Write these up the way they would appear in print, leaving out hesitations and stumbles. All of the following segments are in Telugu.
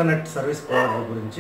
ఇంటర్నెట్ సర్వీస్ ప్రొవైడర్ గురించి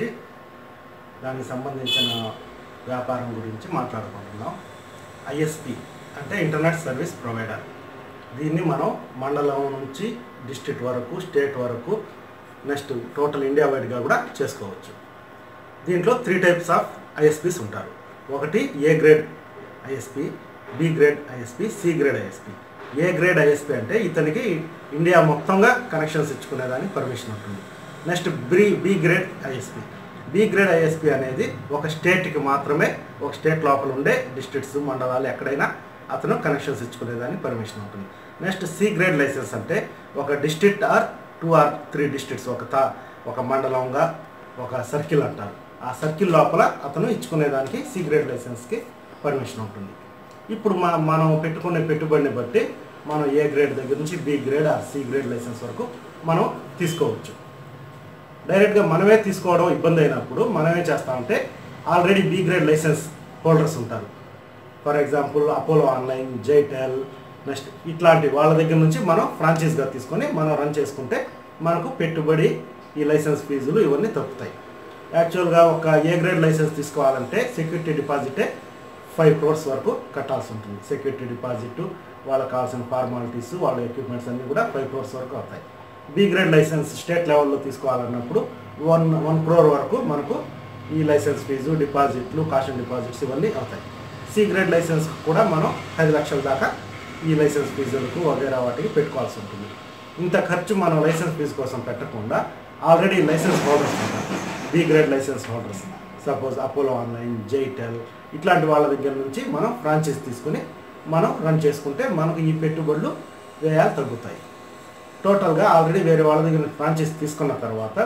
దానికి సంబంధించిన వ్యాపారం గురించి మాట్లాడుకుంటున్నాం. ఐఎస్పి అంటే ఇంటర్నెట్ సర్వీస్ ప్రొవైడర్. దీన్ని మనం మండలం నుంచి డిస్ట్రిక్ట్ వరకు, స్టేట్ వరకు, నెక్స్ట్ టోటల్ ఇండియా వైడ్గా కూడా చేసుకోవచ్చు. దీంట్లో 3 టైప్స్ ఆఫ్ ఐఎస్పీస్ ఉంటారు. ఒకటి A grade ISP, B grade ISP, C grade ISP. A grade ISP అంటే ఇతనికి ఇండియా మొత్తంగా కనెక్షన్స్ ఇచ్చుకునేదానికి పర్మిషన్ ఉంటుంది. Next B grade ISP. B grade ISP అనేది ఒక స్టేట్కి మాత్రమే, ఒక స్టేట్ లోపల ఉండే డిస్ట్రిక్ట్స్, మండలాలు ఎక్కడైనా అతను కనెక్షన్స్ ఇచ్చుకునేదానికి పర్మిషన్ ఉంటుంది. నెక్స్ట్ సి గ్రేడ్ లైసెన్స్ అంటే ఒక డిస్ట్రిక్ట్ ఆర్ 2 or 3 డిస్ట్రిక్ట్స్, ఒక మండలంగా ఒక సర్కిల్ అంటారు, ఆ సర్కిల్ లోపల అతను ఇచ్చుకునేదానికి సి గ్రేడ్ లైసెన్స్కి పర్మిషన్ ఉంటుంది. ఇప్పుడు మనం పెట్టుకునే పెట్టుబడిని బట్టి మనం ఏ గ్రేడ్ దగ్గర నుంచి B grade or C grade license వరకు మనం తీసుకోవచ్చు. డైరెక్ట్గా మనమే తీసుకోవడం ఇబ్బంది అయినప్పుడు మనం ఏం చేస్తామంటే already B grade license holders ఉంటారు. ఫర్ ఎగ్జాంపుల్ అపోలో ఆన్లైన్, జైటెల్, నెక్స్ట్ ఇట్లాంటి వాళ్ళ దగ్గర నుంచి మనం ఫ్రాంచైజ్గా తీసుకొని మనం రన్ చేసుకుంటే మనకు పెట్టుబడి, ఈ లైసెన్స్ ఫీజులు ఇవన్నీ తప్పుతాయి. యాక్చువల్గా ఒక ఏ గ్రేడ్ లైసెన్స్ తీసుకోవాలంటే సెక్యూరిటీ డిపాజిటే 5 crores వరకు కట్టాల్సి ఉంటుంది. సెక్యూరిటీ డిపాజిట్, వాళ్ళకి కావాల్సిన ఫార్మాలిటీస్, వాళ్ళ ఎక్విప్మెంట్స్ అన్నీ కూడా 5 crores వరకు అవుతాయి. బి గ్రేడ్ లైసెన్స్ స్టేట్ లెవెల్లో తీసుకోవాలన్నప్పుడు 1 crore వరకు మనకు ఈ లైసెన్స్ ఫీజు, డిపాజిట్లు, కాషన్ డిపాజిట్స్ ఇవన్నీ అవుతాయి. సి గ్రేడ్ లైసెన్స్ కూడా మనం 10 లక్షల దాకా ఈ లైసెన్స్ ఫీజులకు వగేరా వాటికి పెట్టుకోవాల్సి ఉంటుంది. ఇంత ఖర్చు మనం లైసెన్స్ ఫీజు కోసం పెట్టకుండా ఆల్రెడీ లైసెన్స్ హోల్డర్స్ ఉంటారు, B grade license holders, suppose Apollo online, జైటెల్ ఇట్లాంటి వాళ్ళ దగ్గర నుంచి మనం ఫ్రాంచైజ్ తీసుకుని మనం రన్ చేసుకుంటే మనకు ఈ పెట్టుబడులు వ్యయాలు తగ్గుతాయి. టోటల్గా ఆల్రెడీ వేరే వాళ్ళ దగ్గర ఫ్రాంచైజ్ తీసుకున్న తర్వాత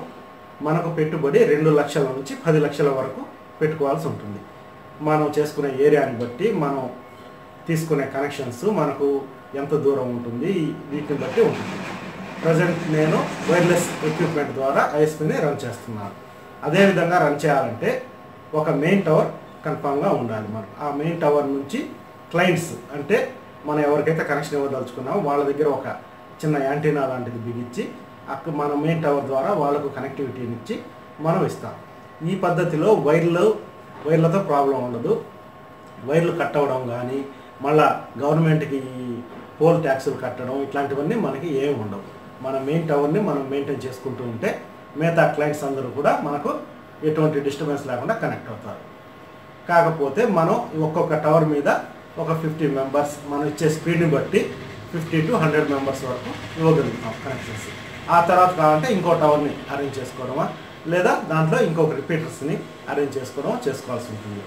మనకు పెట్టుబడి 2 లక్షల నుంచి 10 లక్షల వరకు పెట్టుకోవాల్సి ఉంటుంది. మనం చేసుకునే ఏరియాని బట్టి, మనం తీసుకునే కనెక్షన్స్ మనకు ఎంత దూరం ఉంటుంది, వీటిని బట్టి ఉంటుంది. ప్రజెంట్ నేను వైర్లెస్ ఎక్విప్మెంట్ ద్వారా ఐఎస్పీని రన్ చేస్తున్నాను. అదేవిధంగా రన్ చేయాలంటే ఒక మెయిన్ టవర్ కన్ఫామ్గా ఉండాలి. మనం ఆ మెయిన్ టవర్ నుంచి క్లయింట్స్ అంటే మనం ఎవరికైతే కనెక్షన్ ఇవ్వదలుచుకున్నామో వాళ్ళ దగ్గర ఒక చిన్న యాంటీనా లాంటిది బిగించి అక్కడ మన మెయిన్ టవర్ ద్వారా వాళ్ళకు కనెక్టివిటీని ఇచ్చి మనం ఇస్తాం. ఈ పద్ధతిలో వైర్లతో ప్రాబ్లం ఉండదు. వైర్లు కట్ అవ్వడం కానీ, మళ్ళీ గవర్నమెంట్కి పోల్ ట్యాక్సులు కట్టడం ఇట్లాంటివన్నీ మనకి ఏమి ఉండవు. మన మెయిన్ టవర్ని మనం మెయింటైన్ చేసుకుంటూ ఉంటే మిగతా క్లయింట్స్ అందరూ కూడా మనకు ఎటువంటి డిస్టర్బెన్స్ లేకుండా కనెక్ట్ అవుతారు. కాకపోతే మనం ఒక్కొక్క టవర్ మీద ఒక 50 మెంబర్స్, మనం ఇచ్చే స్పీడ్ని బట్టి 50 to 100 మెంబర్స్ వరకు ఇవ్వగలుగుతాం కనెక్షన్స్. ఆ తర్వాత కావాలంటే ఇంకో టవర్ని అరేంజ్ చేసుకోవడమా, లేదా దాంట్లో ఇంకొక రిపీటర్స్ని అరేంజ్ చేసుకోవాల్సి ఉంటుంది.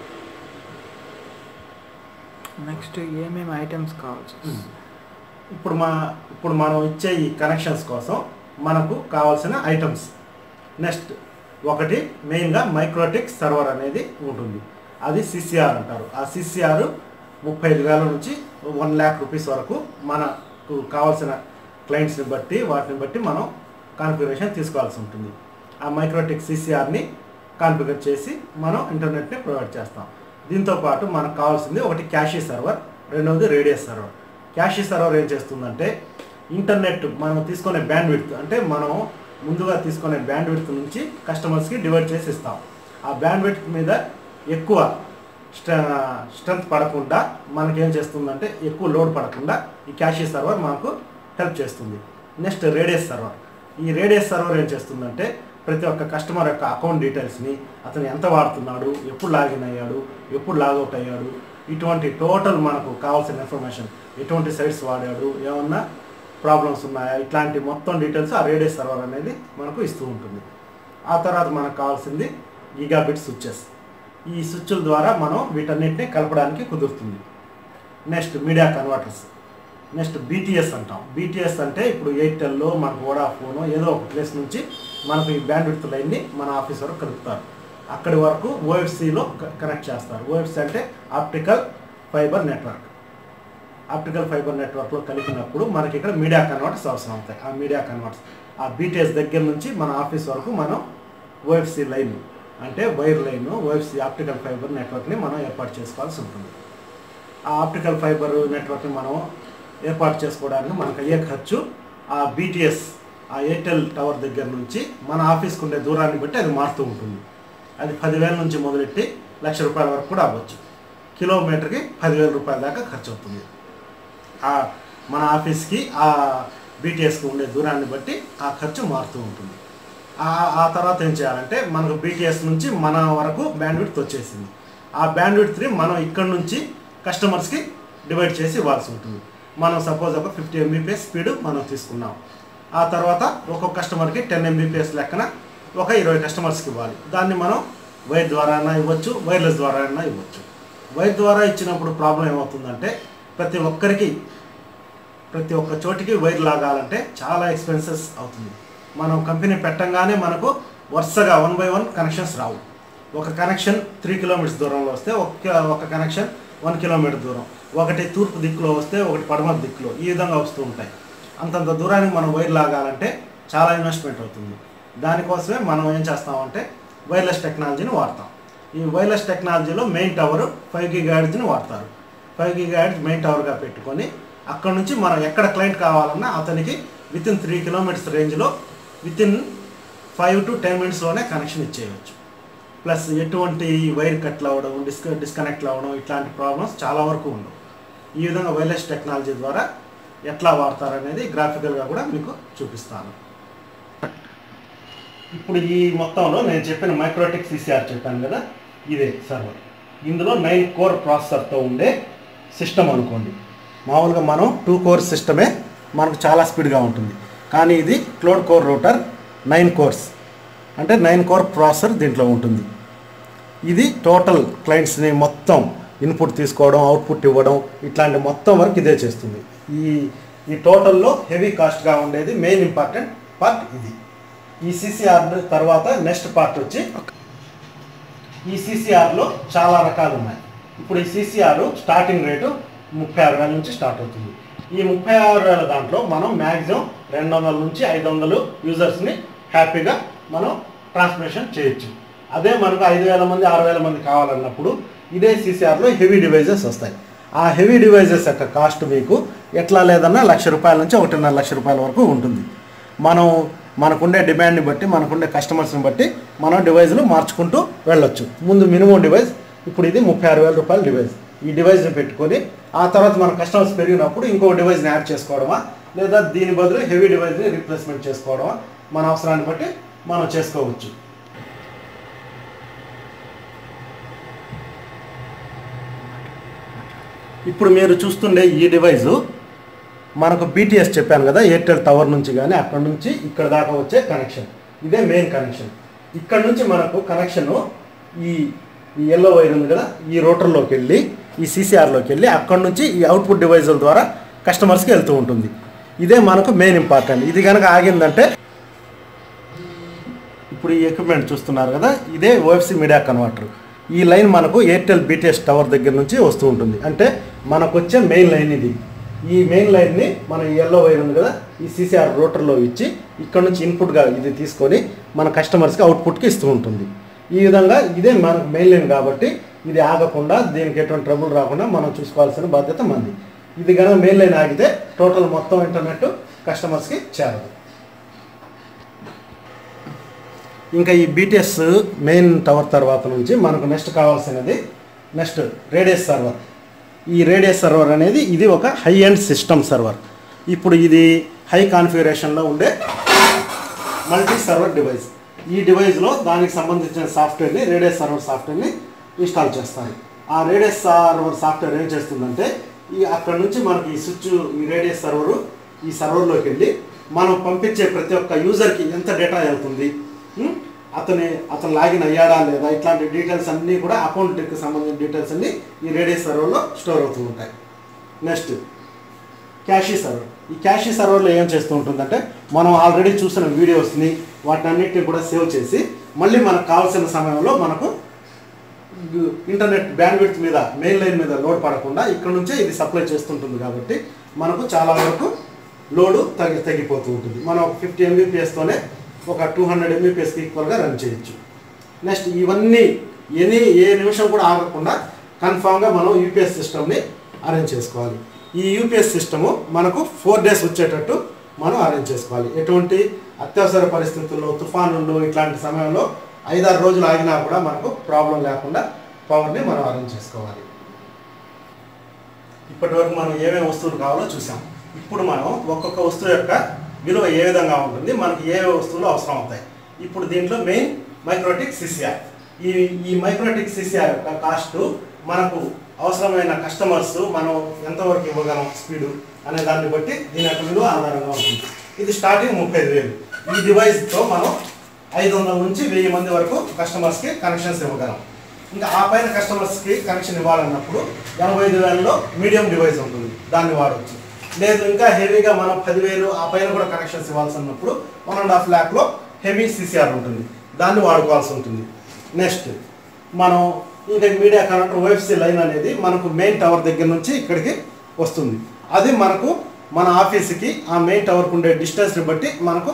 నెక్స్ట్ ఏమేమి ఐటమ్స్ కావచ్చు? ఇప్పుడు మనం ఇచ్చే ఈ కనెక్షన్స్ కోసం మనకు కావాల్సిన ఐటమ్స్. నెక్స్ట్ ఒకటి మెయిన్గా మైక్రోటిక్ సర్వర్ అనేది ఉంటుంది. అది సిసిఆర్ అంటారు. ఆ సిసిఆర్ 35,000 నుంచి 1 lakh రూపీస్ వరకు మనకు కావాల్సిన క్లయింట్స్ని బట్టి వాటిని బట్టి మనం కాన్ఫిగరేషన్ తీసుకోవాల్సి ఉంటుంది. ఆ మైక్రోటిక్ సిసిఆర్ని కాన్ఫిగర్ చేసి మనం ఇంటర్నెట్ని ప్రొవైడ్ చేస్తాం. దీంతోపాటు మనకు కావాల్సింది ఒకటి క్యాషీ సర్వర్, రెండవది రేడియస్ సర్వర్. క్యాషీ సర్వర్ ఏం చేస్తుందంటే ఇంటర్నెట్ మనం తీసుకునే బ్యాండ్విడ్త్, అంటే మనం ముందుగా తీసుకునే బ్యాండ్విడ్త్ నుంచి కస్టమర్స్కి డివైడ్ చేసి ఇస్తాం. ఆ బ్యాండ్విడ్త్ మీద ఎక్కువ స్ట్రెంత్ పడకుండా మనకేం చేస్తుందంటే ఎక్కువ లోడ్ పడకుండా ఈ క్యాషీ సర్వర్ మనకు హెల్ప్ చేస్తుంది. Next radius server. ఈ రేడియస్ సర్వర్ ఏం చేస్తుందంటే ప్రతి ఒక్క కస్టమర్ యొక్క అకౌంట్ డీటెయిల్స్ని, అతను ఎంత వాడుతున్నాడు, ఎప్పుడు లాగిన్ అయ్యాడు, ఎప్పుడు లాగౌట్ అయ్యాడు, ఇటువంటి టోటల్ మనకు కావాల్సిన ఇన్ఫర్మేషన్, ఎటువంటి సైట్స్ వాడాడు, ఏమన్నా ప్రాబ్లమ్స్ ఉన్నాయా, ఇట్లాంటి మొత్తం డీటెయిల్స్ ఆ రేడియస్ సర్వర్ అనేది మనకు ఇస్తూ ఉంటుంది. ఆ తర్వాత మనకు కావాల్సింది గిగాబిట్ స్విచ్చెస్. ఈ స్విచ్ల ద్వారా మనం వీటన్నిటిని కలపడానికి కుదురుతుంది. Next media converters. Next BTS అంటాం. బీటీఎస్ అంటే ఇప్పుడు ఎయిర్టెల్లో, మనకు వోడాఫోన్ ఏదో ఒక ప్లేస్ నుంచి మనకు ఈ బ్యాండ్విడ్త్ లైన్ని మన ఆఫీస్ వరకు కలుపుతారు. అక్కడి వరకు ఓఎఫ్సీలో కనెక్ట్ చేస్తారు. ఓఎఫ్సీ అంటే optical fibre network. Optical fibre నెట్వర్క్లో కలిపినప్పుడు మనకి ఇక్కడ మీడియా కన్వర్టర్స్ అవసరం అవుతాయి. ఆ మీడియా కన్వర్టర్స్ ఆ బీటీఎస్ దగ్గర నుంచి మన ఆఫీస్ వరకు మనం ఓఎఫ్సీ లైన్ అంటే wire line, OFC optical fibre నెట్వర్క్ని మనం ఏర్పాటు చేసుకోవాల్సి ఉంటుంది. ఆ ఆప్టికల్ ఫైబర్ నెట్వర్క్ని మనం ఏర్పాటు చేసుకోవడానికి మనకు అయ్యే ఖర్చు ఆ బీటీఎస్ ఆ ఎయిర్టెల్ టవర్ దగ్గర నుంచి మన ఆఫీస్కి ఉండే దూరాన్ని బట్టి అది మారుతూ ఉంటుంది. అది 10,000 నుంచి మొదలెట్టి ₹1,00,000 వరకు కూడా అవ్వచ్చు. కిలోమీటర్కి 10,000 రూపాయల దాకా ఖర్చు అవుతుంది. మన ఆఫీస్కి ఆ బీటీఎస్కి ఉండే దూరాన్ని బట్టి ఆ ఖర్చు మారుతూ ఉంటుంది. ఆ తర్వాత ఏం చేయాలంటే మనకు బీటీఎస్ నుంచి మన వరకు బ్యాండ్విడ్త్ వచ్చేసింది. ఆ బ్యాండ్విడ్త్ని మనం ఇక్కడ నుంచి కస్టమర్స్కి డివైడ్ చేసి ఇవ్వాల్సి ఉంటుంది. మనం సపోజ్ ఒక 50 Mbps స్పీడ్ మనం తీసుకున్నాం. ఆ తర్వాత ఒక్కొక్క కస్టమర్కి 10 Mbps లెక్కన ఒక 20 కస్టమర్స్కి ఇవ్వాలి. దాన్ని మనం వైర్ ద్వారా అయినా ఇవ్వచ్చు, వైర్లెస్ ద్వారా అయినా ఇవ్వచ్చు. వైర్ ద్వారా ఇచ్చినప్పుడు ప్రాబ్లం ఏమవుతుందంటే ప్రతి ఒక్క చోటికి వైర్ లాగాలంటే చాలా ఎక్స్పెన్సెస్ అవుతుంది. మనం కంపెనీ పెట్టంగానే మనకు వరుసగా 1 by 1 కనెక్షన్స్ రావు. ఒక కనెక్షన్ 3 కిలోమీటర్స్ దూరంలో వస్తే ఒక కనెక్షన్ 1 కిలోమీటర్ దూరం, ఒకటి తూర్పు దిక్కులో వస్తే ఒకటి పడమర దిక్కులో, ఈ విధంగా వస్తూ ఉంటాయి. అంతంత దూరానికి మనం వైర్ లాగాలంటే చాలా ఇన్వెస్ట్మెంట్ అవుతుంది. దానికోసమే మనం ఏం చేస్తామంటే వైర్లెస్ టెక్నాలజీని వాడతాం. ఈ వైర్లెస్ టెక్నాలజీలో మెయిన్ టవర్ 5 GHzని వాడతారు. 5 GHz మెయిన్ టవర్గా పెట్టుకొని అక్కడ నుంచి మనం ఎక్కడ క్లయింట్ కావాలన్నా అతనికి వితిన్ 3 కిలోమీటర్స్ రేంజ్లో వితిన్ 5 to 10 minutesలోనే కనెక్షన్ ఇచ్చేయవచ్చు. ప్లస్ ఎటువంటి వైర్ కట్లు అవ్వడం, డిస్కనెక్ట్లు అవ్వడం ఇట్లాంటి ప్రాబ్లమ్స్ చాలా వరకు ఉండవు. ఈ విధంగా వైర్లెస్ టెక్నాలజీ ద్వారా ఎట్లా వాడతారనేది గ్రాఫికల్గా కూడా మీకు చూపిస్తాను. ఇప్పుడు ఈ మొత్తంలో నేను చెప్పిన మైక్రోటెక్ CCR చెప్పాను కదా, ఇదే సర్వర్. ఇందులో 9 కోర్ ప్రాసెసర్తో ఉండే సిస్టమ్ అనుకోండి. మామూలుగా మనం 2 కోర్ సిస్టమే మనకు చాలా స్పీడ్గా ఉంటుంది. కానీ ఇది క్లోడ్ కోర్ రూటర్ 9 కోర్స్, అంటే 9 కోర్ ప్రాసెసర్ దీంట్లో ఉంటుంది. ఇది టోటల్ క్లయింట్స్ని మొత్తం ఇన్పుట్ తీసుకోవడం, అవుట్పుట్ ఇవ్వడం, ఇట్లాంటి మొత్తం వర్క్ ఇదే చేస్తుంది. ఈ టోటల్లో హెవీ కాస్ట్గా ఉండేది మెయిన్ ఇంపార్టెంట్ పార్ట్ ఇది. ఈ CCR తర్వాత నెక్స్ట్ పార్ట్ వచ్చి ఈ CCRలో చాలా రకాలు ఉన్నాయి. ఇప్పుడు ఈ CCR స్టార్టింగ్ రేటు 36,000 నుంచి స్టార్ట్ అవుతుంది. ఈ 36,000 దాంట్లో మనం మ్యాక్సిమం 200 నుంచి 500 యూజర్స్ని హ్యాపీగా మనం ట్రాన్స్మిషన్ చేయొచ్చు. అదే మనకు 5,000 మంది 6,000 మంది కావాలన్నప్పుడు ఇదే CCRలో హెవీ డివైజెస్ వస్తాయి. ఆ హెవీ డివైజెస్ యొక్క కాస్ట్ మీకు ఎట్లా లేదన్నా ₹1,00,000 నుంచి ₹1,50,000 వరకు ఉంటుంది. మనకుండే డిమాండ్ని బట్టి, మనకుండే కస్టమర్స్ని బట్టి మనం డివైజ్లు మార్చుకుంటూ వెళ్ళొచ్చు. ముందు మినిమం డివైజ్, ఇప్పుడు ఇది ₹36,000 డివైజ్. ఈ డివైజ్ని పెట్టుకొని ఆ తర్వాత మన కస్టమర్స్ పెరిగినప్పుడు ఇంకో డివైజ్ని యాడ్ చేసుకోవడమా, లేదా దీని బదులు హెవీ డివైజ్ని రీప్లేస్మెంట్ చేసుకోవడమా, మన అవసరాన్ని బట్టి మనం చేసుకోవచ్చు. ఇప్పుడు మీరు చూస్తుండే ఈ డివైజు మనకు BTS చెప్పాను కదా, ఎయిర్టెల్ టవర్ నుంచి కానీ అక్కడ నుంచి ఇక్కడ దాకా వచ్చే కనెక్షన్. ఇదే మెయిన్ కనెక్షన్. ఇక్కడ నుంచి మనకు కనెక్షను ఈ ఎల్లో వైర్ ఉంది కదా, ఈ రోటర్లోకి వెళ్ళి ఈ CCRలోకి వెళ్ళి అక్కడ నుంచి ఈ అవుట్పుట్ డివైజుల ద్వారా కస్టమర్స్కి వెళ్తూ ఉంటుంది. ఇదే మనకు మెయిన్ ఇంపార్టెంట్. ఇది కనుక ఆగిందంటే ఇప్పుడు ఈ ఎక్విప్మెంట్ చూస్తున్నారు కదా, ఇదే OFC మీడియా కన్వర్టర్. ఈ లైన్ మనకు ఎయిర్టెల్ BTS టవర్ దగ్గర నుంచి వస్తూ ఉంటుంది. అంటే మనకు వచ్చే మెయిన్ లైన్ ఇది. ఈ మెయిన్ లైన్ని మనం ఎల్లో వైర్ ఉంది కదా, ఈ CCR రోటర్లో ఇచ్చి ఇక్కడ నుంచి ఇన్పుట్గా ఇది తీసుకొని మన కస్టమర్స్కి అవుట్పుట్కి ఇస్తూ ఉంటుంది. ఈ విధంగా ఇదే మనకు మెయిన్ లైన్ కాబట్టి ఇది ఆగకుండా, దీనికి ఎటువంటి ట్రబుల్ రాకుండా మనం చూసుకోవాల్సిన బాధ్యత మంది. ఇది కనుక మెయిన్ లైన్ ఆగితే టోటల్ మొత్తం ఇంటర్నెట్ కస్టమర్స్కి చేరదు. ఇంకా ఈ BTS మెయిన్ టవర్ తర్వాత నుంచి మనకు నెక్స్ట్ కావాల్సినది రేడియస్ సర్వర్. ఈ రేడియస్ సర్వర్ అనేది ఇది ఒక హై ఎండ్ సిస్టమ్ సర్వర్. ఇప్పుడు ఇది హై కాన్ఫిగరేషన్లో ఉండే మల్టీ సర్వర్ డివైస్. ఈ డివైస్లో దానికి సంబంధించిన సాఫ్ట్వేర్ని, రేడియస్ సర్వర్ సాఫ్ట్వేర్ని ఇన్స్టాల్ చేస్తారు. ఆ రేడియస్ సర్వర్ సాఫ్ట్వేర్ ఏం చేస్తుందంటే అక్కడ నుంచి మనకి ఈ స్విచ్, ఈ రేడియస్ సర్వరు ఈ సర్వర్లోకి వెళ్ళి మనం పంపించే ప్రతి ఒక్క యూజర్కి ఎంత డేటా వెళ్తుంది, అతను లాగిన్ అయ్యాడా లేదా, ఇట్లాంటి డీటెయిల్స్ అన్నీ కూడా అకౌంట్కి సంబంధించిన డీటెయిల్స్ అన్నీ ఈ రేడియస్ సర్వర్లో స్టోర్ అవుతూ ఉంటాయి. Next cache server. ఈ క్యాషీ సర్వర్లో ఏం చేస్తూ ఉంటుందంటే మనం ఆల్రెడీ చూసిన వీడియోస్ని వాటిని అన్నిటిని కూడా సేవ్ చేసి మళ్ళీ మనకు కావాల్సిన సమయంలో మనకు ఇంటర్నెట్ బ్యాండ్విడ్త్ మీద, మెయిన్ లైన్ మీద లోడ్ పడకుండా ఇక్కడ నుంచే ఇది సప్లై చేస్తుంటుంది. కాబట్టి మనకు చాలా వరకు లోడు తగ్గిపోతూ ఉంటుంది. మనం 50 Mbpsతోనే ఒక 200 Mbpsకి ఈక్వల్గా రన్ చేయొచ్చు. నెక్స్ట్ ఇవన్నీ ఏ నిమిషం కూడా ఆగకుండా కన్ఫామ్గా మనం UPS సిస్టమ్ని అరేంజ్ చేసుకోవాలి. ఈ UPS సిస్టము మనకు 4 days వచ్చేటట్టు మనం అరేంజ్ చేసుకోవాలి. ఎటువంటి అత్యవసర పరిస్థితుల్లో, తుఫానుల్లో ఇట్లాంటి సమయంలో 5-6 రోజులు ఆగినా కూడా మనకు ప్రాబ్లం లేకుండా పవర్ని మనం అరేంజ్ చేసుకోవాలి. ఇప్పటివరకు మనం ఏమేమి వస్తువులు కావాలో చూసాం. ఇప్పుడు మనం ఒక్కొక్క వస్తువు యొక్క విలువ ఏ విధంగా ఉంటుంది, మనకి ఏ వస్తువులు అవసరం అవుతాయి. ఇప్పుడు దీంట్లో మెయిన్ మైక్రోటిక్ సిసిఆర్. ఈ మైక్రోటిక్ సిసిఆర్ యొక్క కాస్ట్ మనకు అవసరమైన కస్టమర్స్ మనం ఎంతవరకు ఇవ్వగలం స్పీడు అనే దాన్ని బట్టి దీని యొక్క విలువ ఆధారంగా ఉంటుంది. ఇది స్టార్టింగ్ 35,000. ఈ డివైస్తో మనం 500 నుంచి 1000 మంది వరకు కస్టమర్స్కి కనెక్షన్స్ ఇవ్వగలం. ఇంకా ఆ పైన కస్టమర్స్కి కనెక్షన్ ఇవ్వాలన్నప్పుడు 85,000లో మీడియం డివైస్ ఉంటుంది, దాన్ని వాడవచ్చు. లేదు ఇంకా హెవీగా మనం 10,000 ఆ పైన కూడా కనెక్షన్స్ ఇవ్వాల్సి ఉన్నప్పుడు 1.5 lakh హెవీ సిసిఆర్ ఉంటుంది, దాన్ని వాడుకోవాల్సి ఉంటుంది. నెక్స్ట్ మనం ఇంకా మీడియా కనెక్టర్ ఓఎఫ్సి లైన్ అనేది మనకు మెయిన్ టవర్ దగ్గర నుంచి ఇక్కడికి వస్తుంది. అది మనకు మన ఆఫీస్కి ఆ మెయిన్ టవర్కి ఉండే డిస్టెన్స్ని బట్టి మనకు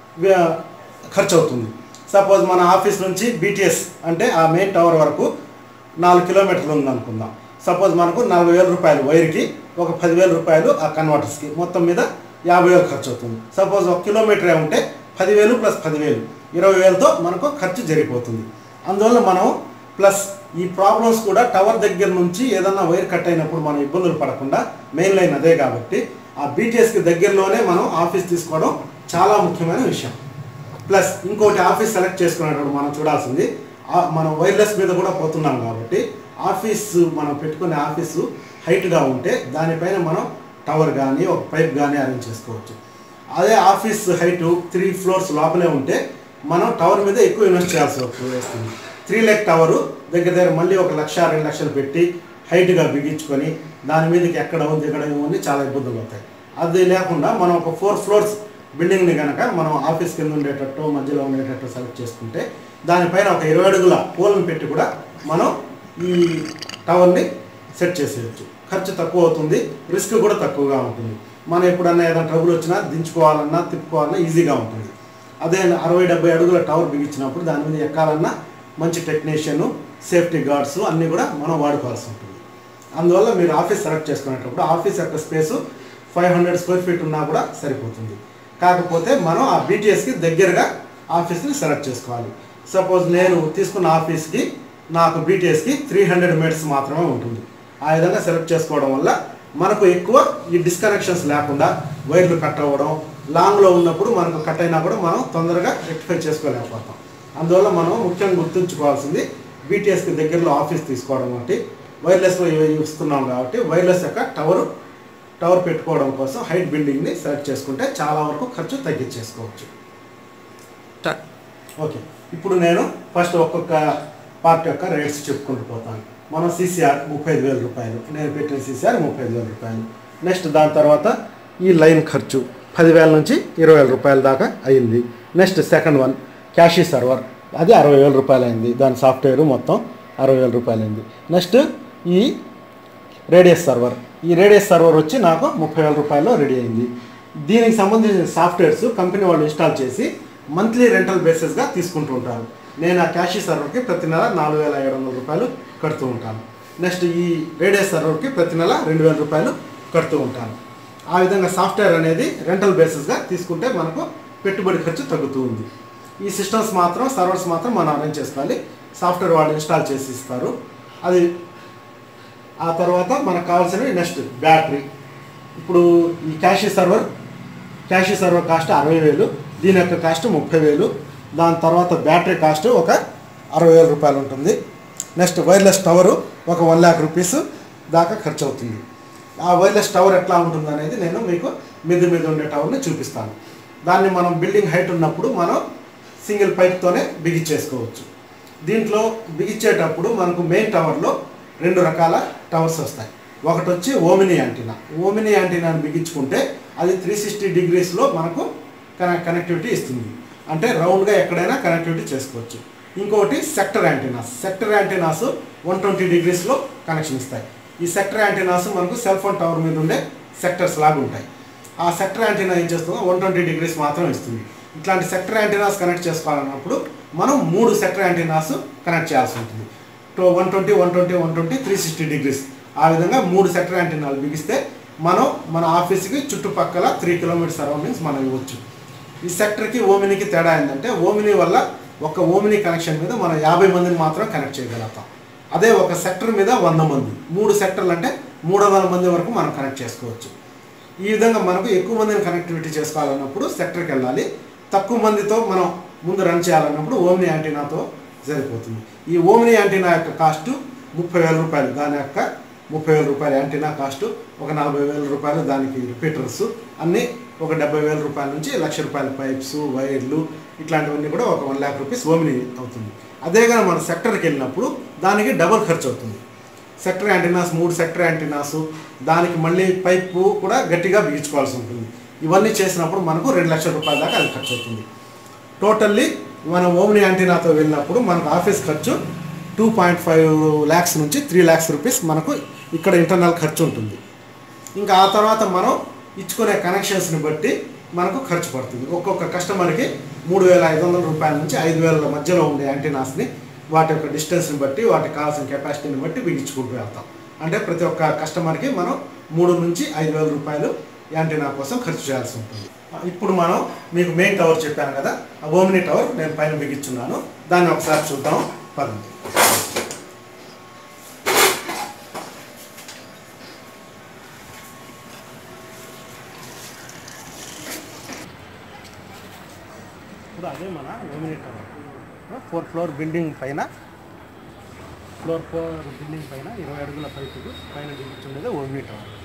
ఖర్చు అవుతుంది. సపోజ్ మన ఆఫీస్ నుంచి బీటీఎస్ అంటే ఆ మెయిన్ టవర్ వరకు 4 కిలోమీటర్లు ఉందనుకుందాం. సపోజ్ మనకు 40,000 రూపాయలు వైర్కి, ఒక 10,000 రూపాయలు ఆ కన్వర్టర్స్కి, మొత్తం మీద 50,000 ఖర్చు అవుతుంది. సపోజ్ 1 కిలోమీటర్ ఉంటే 10,000 + 10,000 20,000తో మనకు ఖర్చు జరిగిపోతుంది. అందువల్ల మనం ప్లస్ ఈ ప్రాబ్లమ్స్ కూడా టవర్ దగ్గర నుంచి ఏదన్నా వైర్ కట్ అయినప్పుడు మనం ఇబ్బందులు పడకుండా, మెయిన్ లైన్ అదే కాబట్టి ఆ బీటీఎస్కి దగ్గరలోనే మనం ఆఫీస్ తీసుకోవడం చాలా ముఖ్యమైన విషయం. ప్లస్ ఇంకోటి ఆఫీస్ సెలెక్ట్ చేసుకునేటప్పుడు మనం చూడాల్సింది, మనం వైర్లెస్ మీద కూడా పోతున్నాం కాబట్టి ఆఫీసు మనం పెట్టుకునే ఆఫీసు హైట్గా ఉంటే దానిపైన మనం టవర్ కానీ ఒక పైప్ కానీ అరేంజ్ చేసుకోవచ్చు. అదే ఆఫీస్ హైటు 3 floors లోపలే ఉంటే మనం టవర్ మీద ఎక్కువ ఇన్వెస్ట్ చేయాల్సి వస్తుంది. 3 lakh టవరు దగ్గర మళ్ళీ 1 లక్ష 2 లక్షలు పెట్టి హైట్గా బిగించుకొని దాని మీదకి ఎక్కడం దిగడం ఇవన్నీ చాలా ఇబ్బందులు అవుతాయి. అది లేకుండా మనం ఒక 4 floors బిల్డింగ్ని కనుక మనం ఆఫీస్ కింద ఉండేటట్టు మధ్యలో ఉండేటట్టు సెలెక్ట్ చేసుకుంటే దానిపైన ఒక 20 అడుగుల పోల్ని పెట్టి కూడా మనం ఈ టవర్ని సెట్ చేసేయచ్చు. ఖర్చు తక్కువ అవుతుంది, రిస్క్ కూడా తక్కువగా ఉంటుంది. మనం ఎప్పుడన్నా ఏదైనా ట్రబుల్ వచ్చినా దించుకోవాలన్నా తిప్పుకోవాలన్నా ఈజీగా ఉంటుంది. అదే 60-70 అడుగుల టవర్ బిగించినప్పుడు దాని మీద ఎక్కాలన్నా మంచి టెక్నీషియన్, సేఫ్టీ గార్డ్స్ అన్నీ కూడా మనం వాడుకోవాల్సి ఉంటుంది. అందువల్ల మీరు ఆఫీస్ సెలెక్ట్ చేసుకునేటప్పుడు ఆఫీస్ యొక్క స్పేసు 500 square feet ఉన్నా కూడా సరిపోతుంది. కాకపోతే మనం ఆ బీటీఎస్కి దగ్గరగా ఆఫీస్ని సెలెక్ట్ చేసుకోవాలి. సపోజ్ నేను తీసుకున్న ఆఫీస్కి నాకు బీటీఎస్కి 300 meters మాత్రమే ఉంటుంది. ఆ విధంగా సెలెక్ట్ చేసుకోవడం వల్ల మనకు ఎక్కువ ఈ డిస్కనెక్షన్స్ లేకుండా వైర్లు కట్ అవ్వడం, లాంగ్లో ఉన్నప్పుడు మనకు కట్ అయినా కూడా మనం తొందరగా రెక్టిఫై చేసుకోలేకపోతాం. అందువల్ల మనం ముఖ్యంగా గుర్తుంచుకోవాల్సింది బీటీఎస్కి దగ్గరలో ఆఫీస్ తీసుకోవడం ఒకటి, వైర్లెస్లో ఇస్తున్నాం కాబట్టి వైర్లెస్ యొక్క టవర్ పెట్టుకోవడం కోసం హైట్ బిల్డింగ్ని సెలెక్ట్ చేసుకుంటే చాలా వరకు ఖర్చు తగ్గించేసుకోవచ్చు. ఓకే, ఇప్పుడు నేను ఫస్ట్ ఒక్కొక్క పార్ట్ యొక్క రేట్స్ చెప్పుకుంటూ పోతాను. మనం సిసిఆర్ 35,000 రూపాయలు, నేను పెట్టిన సిసిఆర్ 35,000 రూపాయలు. నెక్స్ట్ దాని తర్వాత ఈ లైన్ ఖర్చు 10,000 నుంచి 20,000 రూపాయల దాకా అయింది. Next second one cache server, అది 60,000 రూపాయలు అయింది. దాని సాఫ్ట్వేర్ మొత్తం 60,000 రూపాయలు అయింది. నెక్స్ట్ ఈ రేడియస్ సర్వర్, ఈ రేడియస్ సర్వర్ వచ్చి నాకు 30,000 రూపాయలు రెడీ అయింది. దీనికి సంబంధించిన సాఫ్ట్వేర్స్ కంపెనీ వాళ్ళు ఇన్స్టాల్ చేసి మంత్లీ రెంటల్ బేసిస్గా తీసుకుంటూ ఉంటారు. నేను ఆ క్యాషీ సర్వర్కి ప్రతి నెల 4,700 రూపాయలు కడుతూ ఉంటాను. నెక్స్ట్ ఈ రేడియస్ సర్వర్కి ప్రతి నెల 2,000 రూపాయలు కడుతూ ఉంటాను. ఆ విధంగా సాఫ్ట్వేర్ అనేది రెంటల్ బేసిస్గా తీసుకుంటే మనకు పెట్టుబడి ఖర్చు తగ్గుతూ ఉంది. ఈ సిస్టమ్స్ మాత్రం సర్వర్స్ మాత్రం మనం అరేంజ్ చేసుకోవాలి, సాఫ్ట్వేర్ వాళ్ళు ఇన్స్టాల్ చేసి ఇస్తారు. అది ఆ తర్వాత మనకు కావాల్సినవి నెక్స్ట్ బ్యాటరీ. ఇప్పుడు ఈ క్యాషీ సర్వర్ కాస్ట్ 60,000, దీని యొక్క కాస్ట్ 30,000. దాని తర్వాత బ్యాటరీ కాస్ట్ ఒక 60,000 రూపాయలు ఉంటుంది. నెక్స్ట్ వైర్లెస్ టవరు ఒక 1 lakh రూపీస్ దాకా ఖర్చు అవుతుంది. ఆ వైర్లెస్ టవర్ ఎట్లా ఉంటుంది అనేది నేను మీకు మీద ఉండే టవర్ని చూపిస్తాను. దాన్ని మనం బిల్డింగ్ హైట్ ఉన్నప్పుడు మనం సింగిల్ పైప్తోనే బిగించేసుకోవచ్చు. దీంట్లో బిగించేటప్పుడు మనకు మెయిన్ టవర్లో 2 రకాల టవర్స్ వస్తాయి. ఒకటి వచ్చి ఓమినీ యాంటీనాని బిగించుకుంటే అది 360 degreesలో మనకు కనెక్టివిటీ ఇస్తుంది, అంటే రౌండ్గా ఎక్కడైనా కనెక్టివిటీ చేసుకోవచ్చు. ఇంకొకటి సెక్టర్ యాంటీనాస్ 120 degreesలో కనెక్షన్ ఇస్తాయి. ఈ సెక్టర్ యాంటీనాస్ మనకు సెల్ ఫోన్ టవర్ మీద ఉండే సెక్టర్స్ లాగా ఉంటాయి. ఆ సెక్టర్ యాంటీనా ఏం చేస్తుందో 120 degrees మాత్రం ఇస్తుంది. ఇట్లాంటి సెక్టర్ యాంటీనాస్ కనెక్ట్ చేసుకోవాలన్నప్పుడు మనం 3 సెక్టర్ యాంటీనాస్ కనెక్ట్ చేయాల్సి ఉంటుంది. 120, 120, 120, 360 degrees. ఆ విధంగా 3 సెక్టర్ యాంటీనాలు బిగిస్తే మనం మన ఆఫీస్కి చుట్టుపక్కల 3 కిలోమీటర్ సరౌండింగ్స్ మనం ఇవ్వచ్చు. ఈ సెక్టర్కి ఓమినీకి తేడా ఏంటంటే ఓమినీ వల్ల ఒక ఓమినీ కనెక్షన్ మీద మనం 50 మందిని మాత్రం కనెక్ట్ చేయగలుగుతాం. అదే ఒక సెక్టర్ మీద 100 మంది, 3 సెక్టర్లు అంటే 300 మంది వరకు మనం కనెక్ట్ చేసుకోవచ్చు. ఈ విధంగా మనకు ఎక్కువ మందిని కనెక్టివిటీ చేసుకోవాలన్నప్పుడు సెక్టర్కి వెళ్ళాలి. తక్కువ మందితో మనం ముందు రన్ చేయాలన్నప్పుడు ఓమినీ యాంటీనాతో సరిపోతుంది. ఈ ఓమినీ యాంటీనా యొక్క కాస్టు 30,000 రూపాయలు. దాని యొక్క 30,000 రూపాయల యాంటీనా కాస్టు, ఒక 40,000 రూపాయలు దానికి రిపీటర్స్ అన్నీ, ఒక 70,000 రూపాయల నుంచి 1,00,000 రూపాయల పైప్స్, వైర్లు ఇట్లాంటివన్నీ కూడా ఒక 1,00,000 రూపీస్ ఓమినీ అవుతుంది. అదే కానీ మన సెక్టర్కి వెళ్ళినప్పుడు దానికి డబుల్ ఖర్చు అవుతుంది. సెక్టర్ యాంటీనాస్ 3 సెక్టర్ యాంటీనాస్, దానికి మళ్ళీ పైపు కూడా గట్టిగా బిగించుకోవాల్సి ఉంటుంది. ఇవన్నీ చేసినప్పుడు మనకు 2,00,000 రూపాయల దాకా అది ఖర్చు అవుతుంది. టోటల్లీ మనం ఓమినీ యాంటీనాతో వెళ్ళినప్పుడు మనకు ఆఫీస్ ఖర్చు 2.5 lakhs నుంచి 3 lakhs రూపీస్ మనకు ఇక్కడ ఇంటర్నల్ ఖర్చు ఉంటుంది. ఇంకా ఆ తర్వాత మనం ఇచ్చుకునే కనెక్షన్స్ని బట్టి మనకు ఖర్చు పడుతుంది. ఒక్కొక్క కస్టమర్కి 3,500 రూపాయల నుంచి 5,000 మధ్యలో ఉండే యాంటీనాస్ని వాటి యొక్క డిస్టెన్స్ని బట్టి, వాటికి కావాల్సిన కెపాసిటీని బట్టి బిగించుకుంటూ వెళ్తాం. అంటే ప్రతి ఒక్క కస్టమర్కి మనం 3 నుంచి 5,000 రూపాయలు యాంటీనా కోసం ఖర్చు చేయాల్సి ఉంటుంది. ఇప్పుడు మనం మీకు మెయిన్ టవర్ చెప్పాను కదా, ఆ ఓమినీ టవర్ నేను పైన బిగించున్నాను. దాన్ని ఒకసారి చూద్దాం పదండి. ఇప్పుడు అదే మన ఓమినీ టవర్ 4 ఫ్లోర్ బిల్డింగ్ పైన, ఫ్లోర్ 4 బిల్డింగ్ పైన 20 అడుగుల పైపు పైన బిగించుండేది ఓమినీ టవర్.